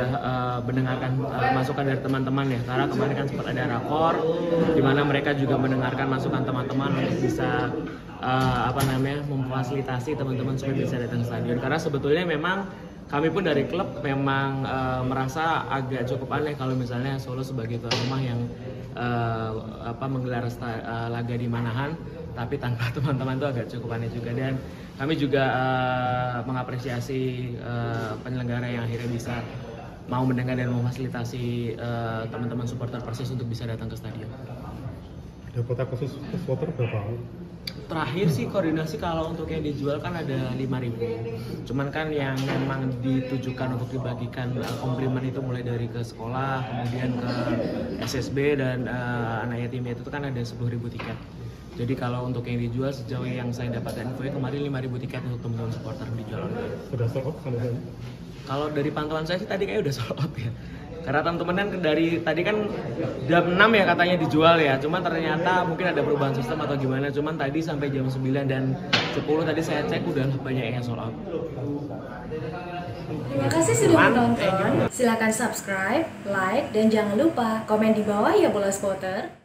udah mendengarkan masukan dari teman-teman ya, karena kemarin kan sempat ada rakor di mana mereka juga mendengarkan masukan teman-teman untuk bisa memfasilitasi teman-teman supaya bisa datang ke stadion. Karena sebetulnya memang kami pun dari klub memang merasa agak cukup aneh kalau misalnya Solo sebagai tuan rumah yang menggelar laga di Manahan tapi tanpa teman-teman itu agak cukup aneh juga. Dan kami juga mengapresiasi penyelenggara yang akhirnya bisa mau mendengar dan memfasilitasi teman-teman supporter Persis untuk bisa datang ke stadion. Ada kuota khusus supporter berapa? Terakhir sih koordinasi kalau untuk yang dijual kan ada 5.000. Cuman kan yang memang ditujukan untuk dibagikan komplimen itu mulai dari ke sekolah, kemudian ke SSB dan anak yatim itu kan ada 10.000 tiket. Jadi kalau untuk yang dijual sejauh yang saya dapatkan info kemarin 5.000 tiket untuk teman-teman supporter dijual online. Sudah sold out sampai hari? Kalau dari pantauan saya sih tadi kayaknya udah sold out ya. Karena teman-teman kan dari tadi kan jam 6 ya katanya dijual ya. Cuman ternyata mungkin ada perubahan sistem atau gimana. Cuman tadi sampai jam 9 dan 10 tadi saya cek udah banyak yang sold out. Terima kasih sudah menonton. Silakan subscribe, like, dan jangan lupa komen di bawah ya Bola Spotter.